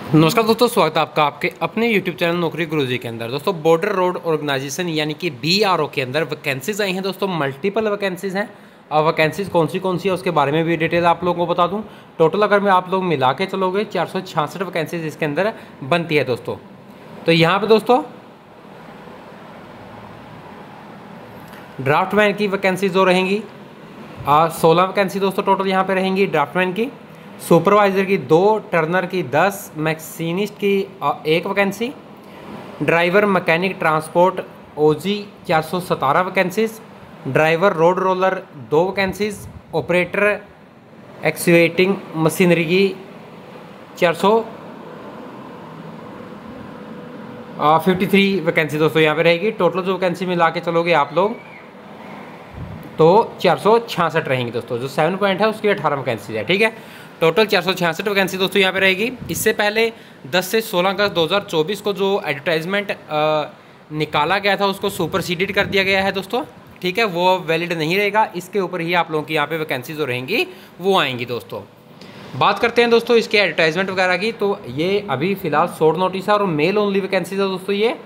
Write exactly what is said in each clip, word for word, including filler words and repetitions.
नमस्कार दोस्तों, स्वागत है आपका आपके अपने YouTube चैनल नौकरी गुरुजी के अंदर। दोस्तों बॉर्डर रोड ऑर्गेनाइजेशन यानी कि बी आर ओ के अंदर वैकेंसीज आई हैं दोस्तों, मल्टीपल वैकेंसीज हैं। और वैकेंसीज कौन सी कौन सी है उसके बारे में भी डिटेल आप लोगों को बता दूं। टोटल अगर मैं आप लोग मिला के चलोगे चार सौ छियासठ वैकेंसीज इसके अंदर बनती है दोस्तों। तो यहाँ पर दोस्तों ड्राफ्टमैन की वैकेंसी जो रहेंगी सोलह वैकेंसी दोस्तों टोटल यहाँ पे रहेंगी ड्राफ्टमैन की। सुपरवाइज़र की दो, टर्नर की दस, मैक्सिनिस्ट की एक vacancy, driver mechanic transport OG चार सौ सतारह वैकेंसीज, ड्राइवर रोड रोलर दो वैकेंसीज, ऑपरेटर एक्सीवेटिंग मशीनरी की चार सौ फिफ्टी थ्री वैकेंसी दोस्तों यहाँ पे रहेगी। टोटल जो वैकेंसी मिला के चलोगे आप लोग तो चार सौ छियासठ रहेंगी दोस्तों। जो सेवन पॉइंट है उसकी अठारह वैकेंसी है, ठीक है। टोटल चार सौ छियासठ वैकेंसी दोस्तों यहाँ पे रहेगी। इससे पहले दस से सोलह अगस्त दो हज़ार चौबीस को जो एडवर्टाइजमेंट निकाला गया था उसको सुपरसीडेड कर दिया गया है दोस्तों, ठीक है। वो वैलिड नहीं रहेगा, इसके ऊपर ही आप लोगों की यहाँ पे वैकेंसी जो रहेंगी वो आएंगी दोस्तों। बात करते हैं दोस्तों इसके एडवर्टाइजमेंट वगैरह की। तो ये अभी फिलहाल शॉर्ट नोटिस है और मेल ओनली वैकेंसीज है दोस्तों ये।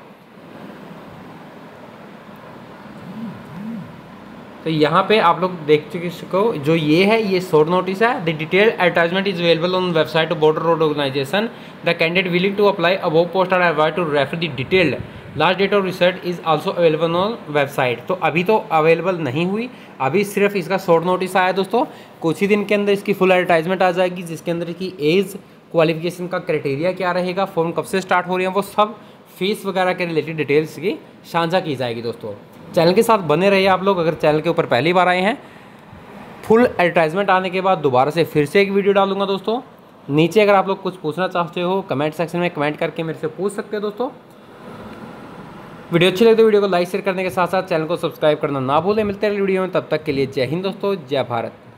तो यहाँ पे आप लोग देख चुके सको, जो ये है ये शॉर्ट नोटिस है। The detail advertisement is available on website of border road organisation. The candidate willing to apply above post are avoid to refer the detailed last date of research is also available on website. तो अभी तो available नहीं हुई, अभी सिर्फ इसका short notice आया दोस्तों। कुछ ही दिन के अंदर इसकी फुल एडवर्टाइजमेंट आ जाएगी, जिसके अंदर की एज, क्वालिफिकेशन का क्राइटेरिया क्या रहेगा, फॉर्म कब से स्टार्ट हो रही है, वो सब फीस वगैरह के रिलेटेड डिटेल्स की साझा की जाएगी दोस्तों। चैनल के साथ बने रहिए आप लोग। अगर चैनल के ऊपर पहली बार आए हैं, फुल एडवर्टाइजमेंट आने के बाद दोबारा से फिर से एक वीडियो डालूंगा दोस्तों। नीचे अगर आप लोग कुछ पूछना चाहते हो कमेंट सेक्शन में कमेंट करके मेरे से पूछ सकते हो दोस्तों। वीडियो अच्छी लगे तो वीडियो को लाइक शेयर करने के साथ साथ चैनल को सब्सक्राइब करना ना भूलें। मिलते हैं वीडियो में, तब तक के लिए जय हिंद दोस्तों, जय भारत।